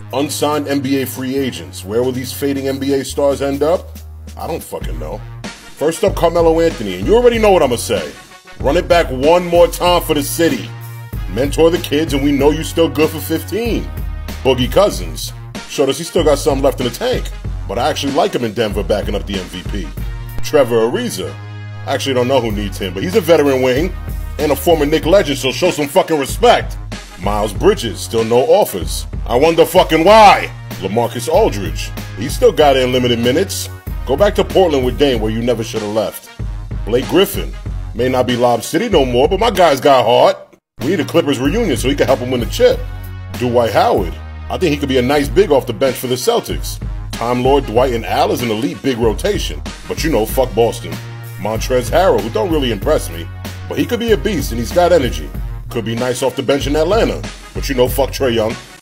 Unsigned NBA free agents. Where will these fading NBA stars end up? I don't fucking know. First up, Carmelo Anthony, and you already know what I'm gonna say. Run it back one more time for the city. Mentor the kids, and we know you still good for 15. Boogie Cousins showed us he still got something left in the tank, but I actually like him in Denver backing up the MVP. Trevor Ariza. I actually don't know who needs him, but he's a veteran wing and a former Knick legend, so show some fucking respect. Miles Bridges, still no offers. I wonder fucking why. LaMarcus Aldridge, he still got in limited minutes. Go back to Portland with Dame where you never should have left. Blake Griffin, may not be Lob City no more, but my guy's got heart. We need a Clippers reunion so he can help him win the chip. Dwight Howard, I think he could be a nice big off the bench for the Celtics. Time Lord Dwight and Al is an elite big rotation, but you know, fuck Boston. Montrezl Harrell, who don't really impress me, but he could be a beast and he's got energy. Could be nice off the bench in Atlanta, but you know, fuck Trae Young.